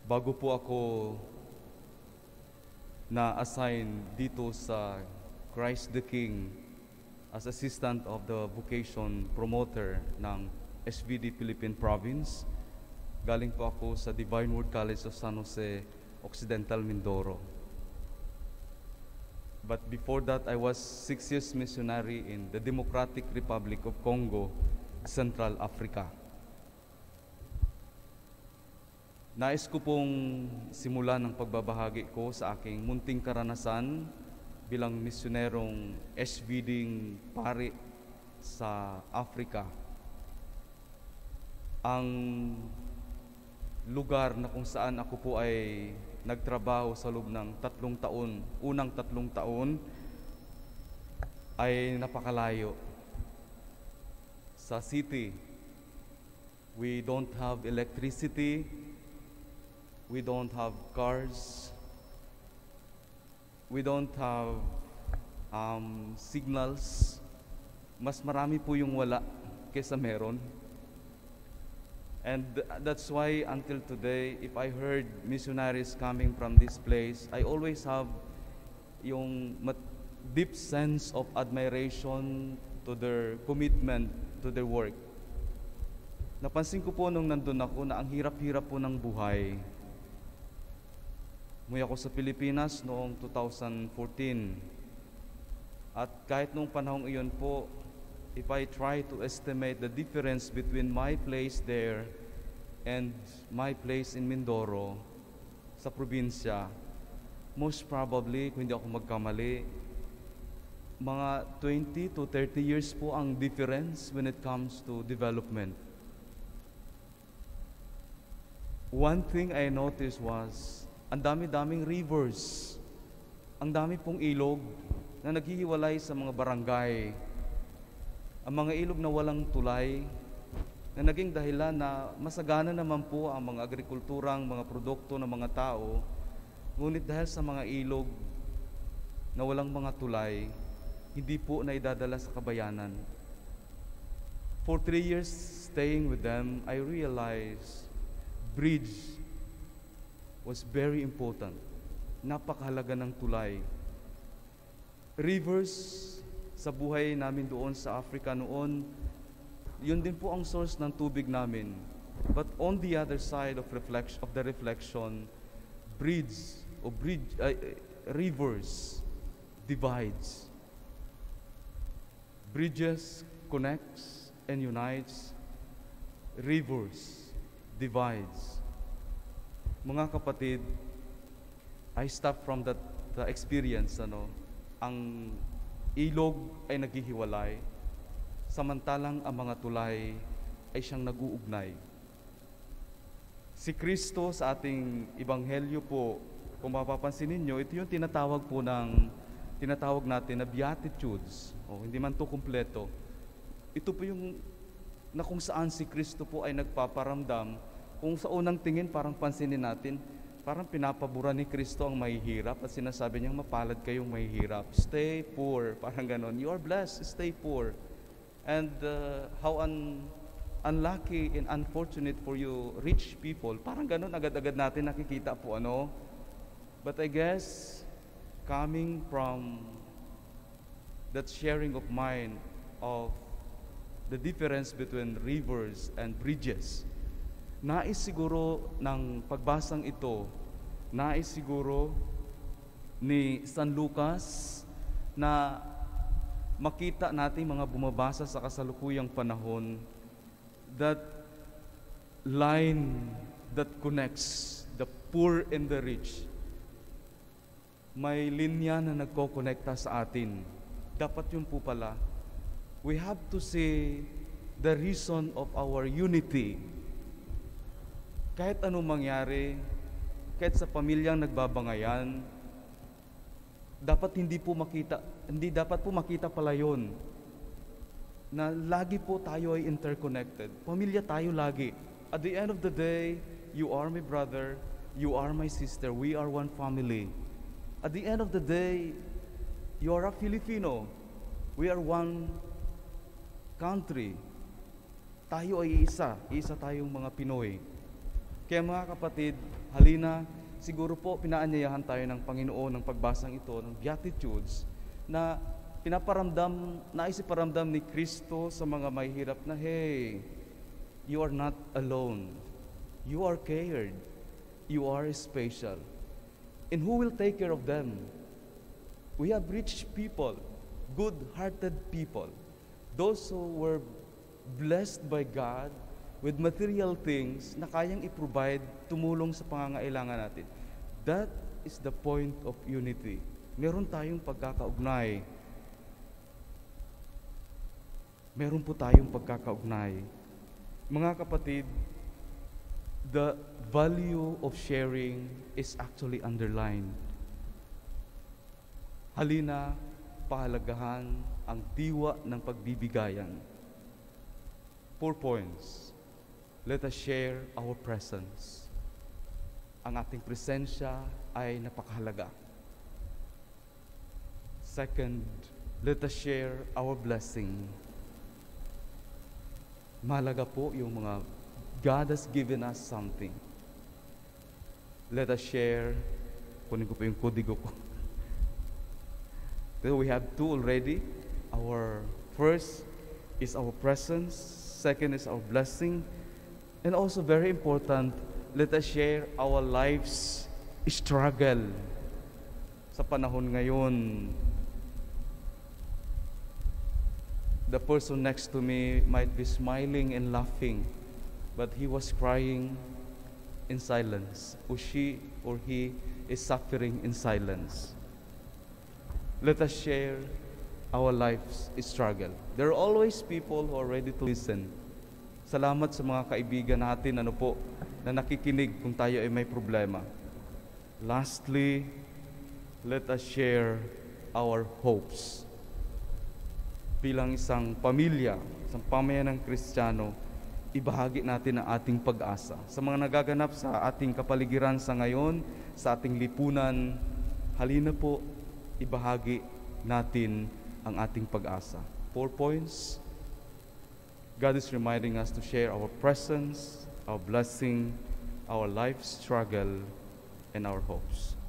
Bago po ako na-assign dito sa Christ the King as Assistant of the Vocation Promoter ng SVD Philippine Province, galing po ako sa Divine Word College of San Jose, Occidental Mindoro. But before that, I was 6 years missionary in the Democratic Republic of Congo, Central Africa. Nais ko pong simulan ng pagbabahagi ko sa aking munting karanasan bilang misyonerong SVDing pari sa Africa. Ang lugar na kung saan ako po ay nagtrabaho sa loob ng 3 taon, unang 3 taon, ay napakalayo. Sa city, we don't have electricity, we don't have cars, we don't have signals. Mas marami po yung wala kaysa meron. And that's why until today, if I heard missionaries coming from this place, I always have yung deep sense of admiration to their commitment to their work. Napansin ko po nung nandun ako na ang hirap-hirap po ng buhay. Umuwi ako sa Pilipinas noong 2014. At kahit noong panahong iyon po, if I try to estimate the difference between my place there and my place in Mindoro sa probinsya, most probably, kung hindi ako magkamali, mga 20 to 30 years po ang difference when it comes to development. One thing I noticed was, ang dami-daming rivers, ang dami pong ilog na naghihiwalay sa mga barangay. Ang mga ilog na walang tulay, na naging dahilan na masagana naman po ang mga agrikulturang, mga produkto ng mga tao, ngunit dahil sa mga ilog na walang mga tulay, hindi po naidadala sa kabayanan. For 3 years staying with them, I realized bridge was very important. Napakahalaga ng tulay. Rivers sa buhay namin doon sa Africa noon, yun din po ang source ng tubig namin. But on the other side of the reflection, rivers divides. Bridges connects and unites. Rivers divides. Mga kapatid, I stop from the experience, ang ilog ay naghihiwalay, samantalang ang mga tulay ay siyang nag-uugnay. Si Kristo sa ating ebanghelyo po, kung mapapansin ninyo, ito yung tinatawag natin na Beatitudes. Hindi man to kumpleto. Ito po yung na kung saan si Kristo po ay nagpaparamdam. Kung sa unang tingin, parang pansinin natin, parang pinapabura ni Kristo ang mahihirap at sinasabi niyang mapalad kayong mahihirap. Stay poor, parang ganon. You are blessed, stay poor. And how unlucky and unfortunate for you rich people. Parang ganon, agad-agad natin nakikita po But I guess, coming from that sharing of mind of the difference between rivers and bridges, nais siguro ng pagbasang ito, nais siguro ni San Lucas na makita natin mga bumabasa sa kasalukuyang panahon, that line that connects the poor and the rich. May linya na nagkokonekta sa atin. Dapat yun po pala. We have to see the reason of our unity. Kahit anong mangyari, kahit sa pamilyang nagbabangayan, hindi dapat po makita pala yun, na lagi po tayo ay interconnected. Pamilya tayo lagi. At the end of the day, you are my brother, you are my sister, we are one family. At the end of the day, you are a Filipino, we are one country. Tayo ay isa tayong mga Pinoy. Kaya mga kapatid, halina, siguro po pinaanyayahan tayo ng Panginoon ng pagbasang ito, ng Beatitudes, na naisiparamdam ni Kristo sa mga mahihirap na, hey, you are not alone. You are cared. You are special. And who will take care of them? We have rich people, good-hearted people, those who were blessed by God with material things na kayang i-provide, tumulong sa pangangailangan natin. That is the point of unity. Meron tayong pagkakaugnay. Meron po tayong pagkakaugnay. Mga kapatid, the value of sharing is actually underlined. Halina, pahalagahan ang diwa ng pagbibigayan. 4 points. Let us share our presence. Ang ating presensya ay napakahalaga. Second, let us share our blessing. Mahalaga po yung mga God has given us something. Let us share. Kunin ko pa yung kodigo ko. So we have 2 already. Our first is our presence. Second is our blessing. And also very important, let us share our life's struggle. Sa panahon ngayon, the person next to me might be smiling and laughing, but he was crying in silence, or she or he is suffering in silence. Let us share our life's struggle. There are always people who are ready to listen. Salamat sa mga kaibigan natin, na nakikinig kung tayo ay may problema. Lastly, let us share our hopes. Bilang isang pamilya, isang pamayanan ng Kristiyano, ibahagi natin ang ating pag-asa. Sa mga nagaganap sa ating kapaligiran sa ngayon, sa ating lipunan, halina po, ibahagi natin ang ating pag-asa. 4 points. God is reminding us to share our presence, our blessing, our life struggle, and our hopes.